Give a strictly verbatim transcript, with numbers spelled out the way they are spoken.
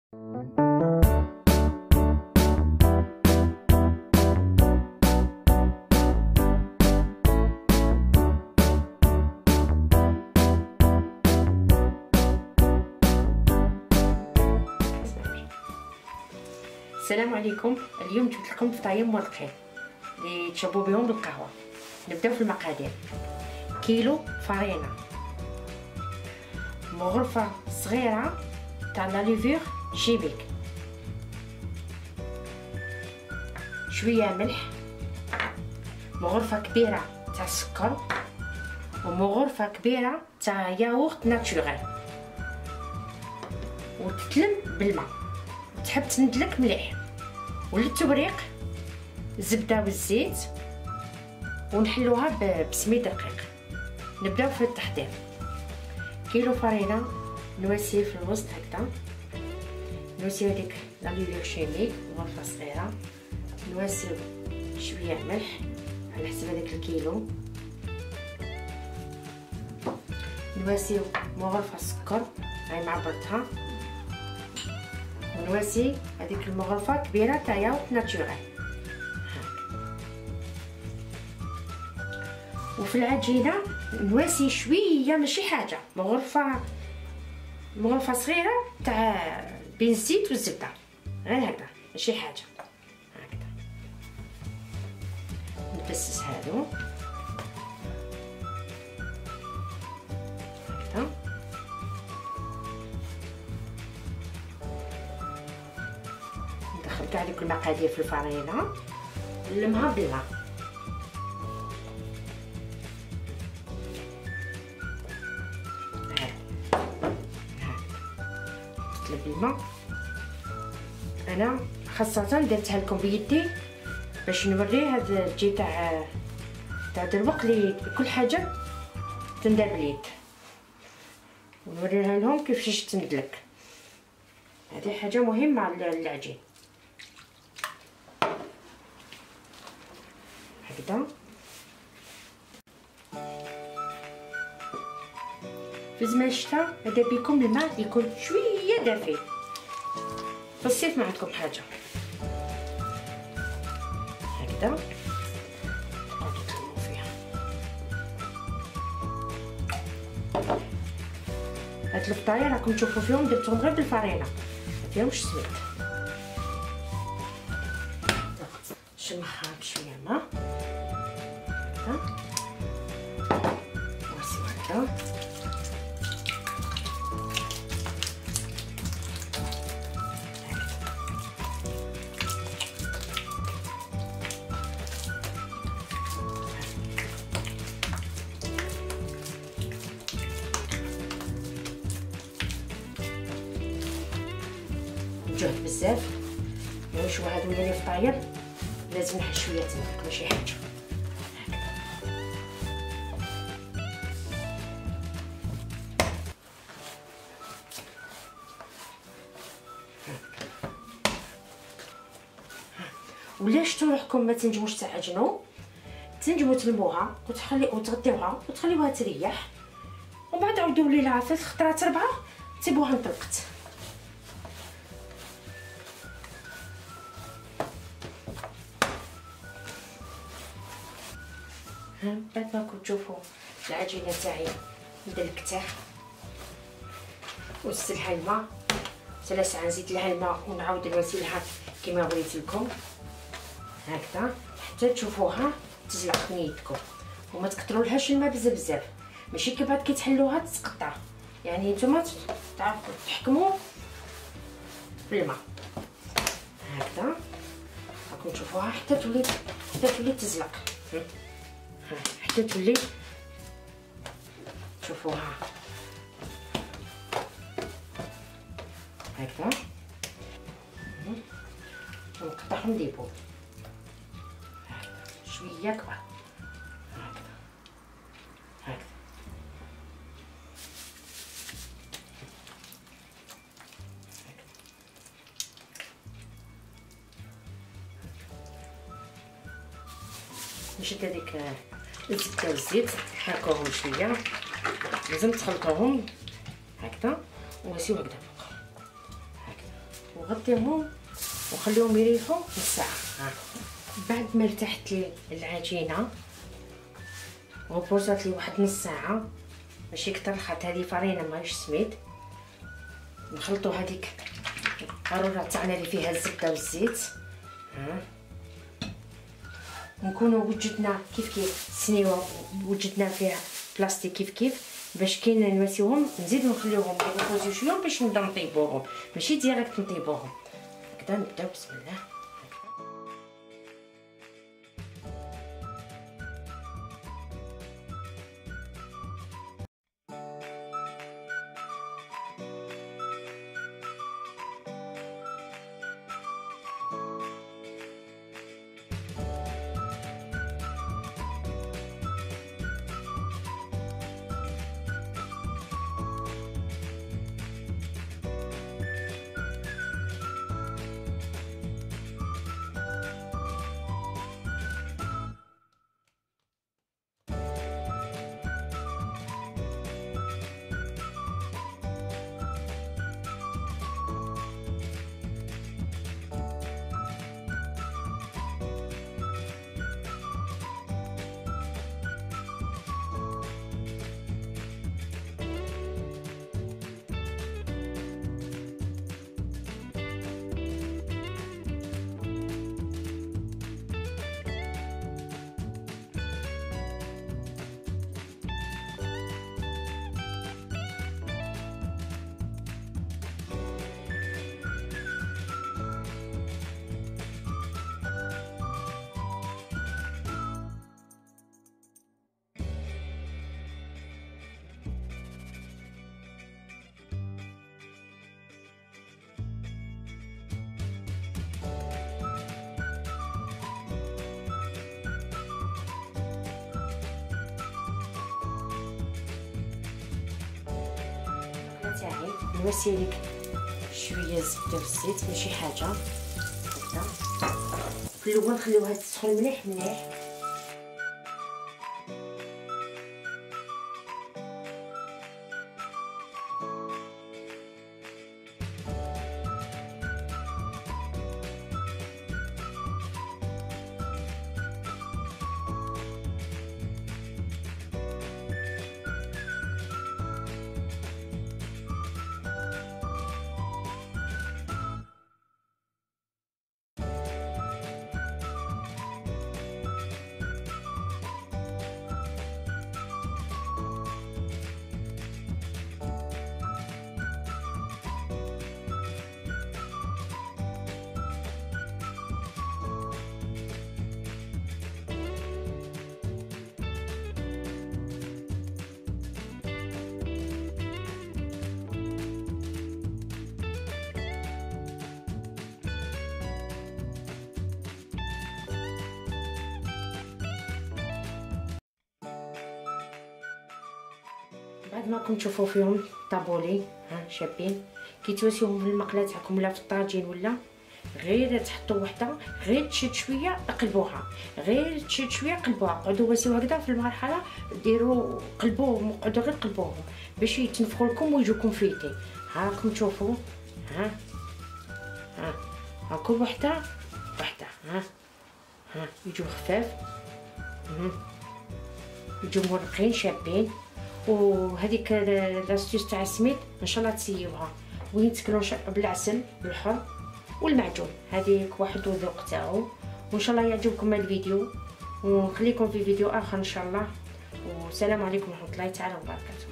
السلام عليكم. اليوم جبت لكم فطاير مرقين اللي تشربوا بهم بالقهوه. نبداو في المقادير. كيلو فرينه، مغرفه صغيره تاع لا ليفور شيبيك، شويه ملح، مغرفه كبيره تاع السكر، ومغرفه كبيره تاع ياغورت ناتشورال، وتتلم بالماء. تحب تندلك مليح. وللتبريق الزبده والزيت، ونحلوها بسميد دقيق. نبداو في التحضير. كيلو فرينه نواسيه في الوسط هكذا، نواسيو هذيك لا ليفور شيميك غرفه صغيره، نواسيو شويه ملح على حسب هذاك الكيلو، نواسيو مغرفه سكر هاي معبرتها، ونواسي هذيك المغرفه كبيره تاع ياغورت ناتشورال. وفي العجينه نواسي شويه ماشي حاجه، مغرفه مغرفه صغيره تاع بين الزيت والزبده، غير هكذا ماشي حاجه. هكذا نبسس هادو هكذا. ندخل كاع هذيك المقادير في الفرينه، نلمها بالماء. تطلب بالماء. انا خاصه درتها لكم بيدي باش نوري هاد الجي تاع تاع الدروق لي كل حاجه تندار باليد، ونوريها لهم كيفاش تندلك. هذه حاجه مهمه على العجين. هكذا في زمان الشتاء هذا بيكم الماء يكون شويه دافي، في الصيف ما عندكم حاجه. هكذا تقعدوا تلموا فيها. هاد الفطاير راكم تشوفوا فيهم درتهم غير بالفرينه، ما فيهمش سميد. نشمخها بشويه ماء هكذا، نواسيو هكذا. جهد بزاف، واش هادو لي فطاير لازم نحل شويه تنقق ماشي حاجه. ولا شتو روحكم ما تنجموش تعجنوا، تنجموا تلموها وتخلي وتغطيوها وتخليوها تريح، ومن بعد عاودوا ليها ثلاث خطرات ربعه تسيبوها انطلقت. بعد ما كنتو تشوفوا العجينه تاعي مدلكتها، وزدت الماء ثلاث ساعات، نزيد لها الماء ونعاود نواسيلها كما بغيت لكم هكذا حتى تشوفوها تزلق نيتكم. وما تكثرولهاش الماء بزاف بزاف، ماشي كي بعد كي تحلوها تسقطع، يعني نتوما تعرفوا تحكموا بالماء هكذا. راكم تشوفوها حتى تولي حتى تولي تزلق، حتى تولي تشوفوها هكذا. ونقطعهم ديبو شويه كبار هكذا هكذا. نشد هذيك الزبده والزيت نحركوهم شويه، لازم تخلطوهم هكذا ونسيو هكذا فوق هكذا. وغطيهم وخليهم يريحوا نص ساعه. ها بعد ما ارتاحت لي العجينه وبوزات لي واحد نص ساعه ماشي كتر، خاطر هذه فرينه ماهيش سميد. نخلطوا هذيك القاروره تاعنا اللي فيها الزبده والزيت. ها نكونوا وجدنا كيف كيف سنيوه وجدنا فيها بلاستيك كيف كيف باش كي نمسيوهم نزيدو نخليوهم يريبوزيو شويه باش نبدا نطيبوهم، ماشي ديريكت نطيبوهم. هكذا نبداو بسم الله. تاعي نوسي لك شويه زبده والزيت ماشي حاجه. هكذا في الاول نخليوها تسخن مليح مليح. بعد ما راكم تشوفوا فيهم طابولي ها شابين، كي تواسيوهم في المقله تاعكم ولا في الطاجين ولا غير تحطوا وحده غير تشد شويه قلبوها، غير تشد شويه قلبوها. قعدوا واسيو هكذا في المرحله ديروا قلبوهم، قعدوا غير قلبوهم باش يتنفخوا لكم ويجوكم فيتي. ها راكم تشوفوا ها ها ها كل وحده وحده ها ها يجوا خفاف يجوا مرقين شابين. وهذيك لاستيوس تاع السميد ان شاء الله تسيوها وين تكلوا بالعسل بالحر والمعجون، هذيك واحد الذوق تاعو. وان شاء الله يعجبكم هذا الفيديو ونخليكم في فيديو اخر ان شاء الله. والسلام عليكم ورحمه الله تعالى وبركاته.